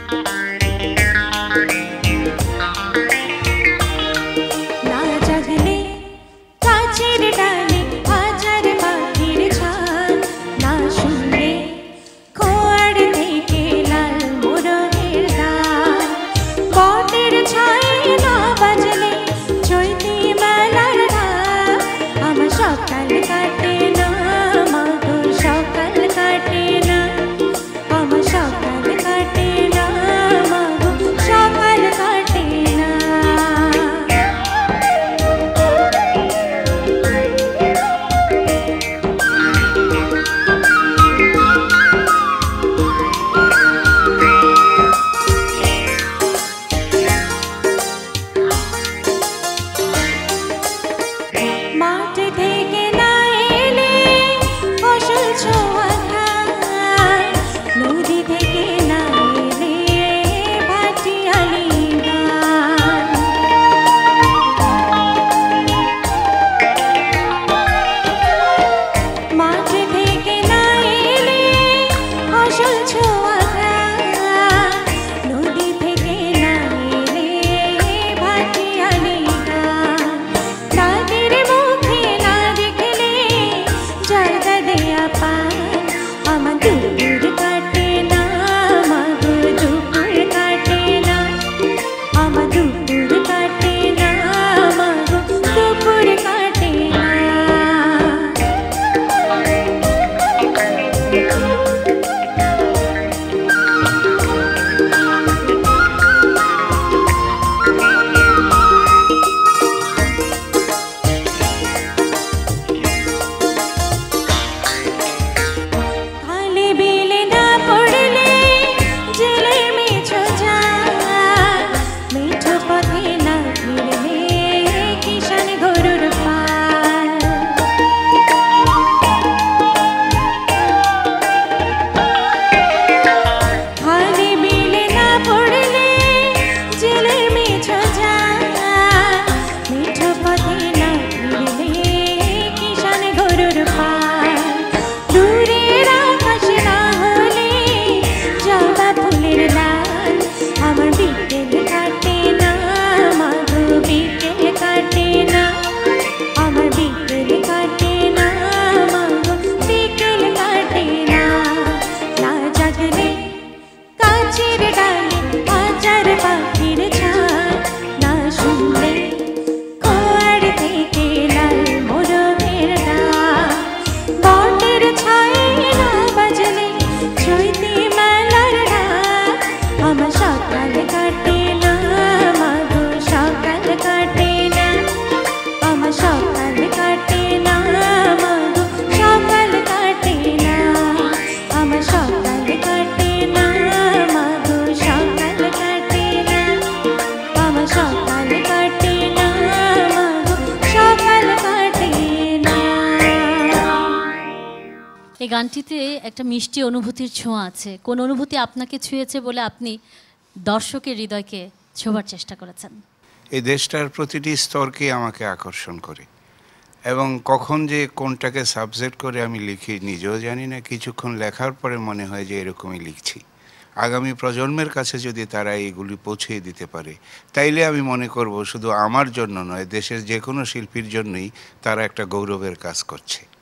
এই গানটিতে একটা মিষ্টি অনুভূতির ছোঁয়া আছে। কোন অনুভূতি আপনাকে ছুঁয়েছে বলে আপনি দর্শকের হৃদয়কে ছোঁয়ার চেষ্টা করেছেন? এই দেশটার প্রতিটি স্তরকে আমাকে আকর্ষণ করে এবং কখন যে কোনটাকে সাবজেক্ট করে আমি লিখি নিজেও জানি না। কিছুক্ষণ লেখার পরে মনে হয় যে এরকমই লিখছি। আগামী প্রজন্মের কাছে যদি তারা এইগুলি পৌঁছে দিতে পারে তাইলে আমি মনে করব শুধু আমার জন্য নয়, দেশের যে কোনো শিল্পীর জন্যই তারা একটা গৌরবের কাজ করছে।